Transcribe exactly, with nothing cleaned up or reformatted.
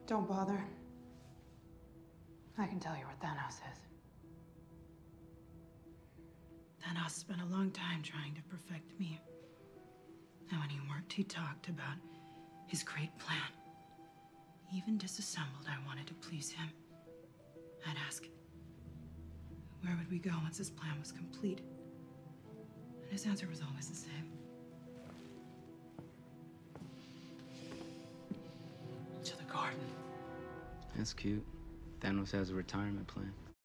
Don't bother. I can tell you where Thanos is. Thanos spent a long time trying to perfect me. And when he worked, he talked about his great plan. Even disassembled, I wanted to please him. I'd ask, where would we go once his plan was complete? And his answer was always the same. To the garden. That's cute. Thanos has a retirement plan.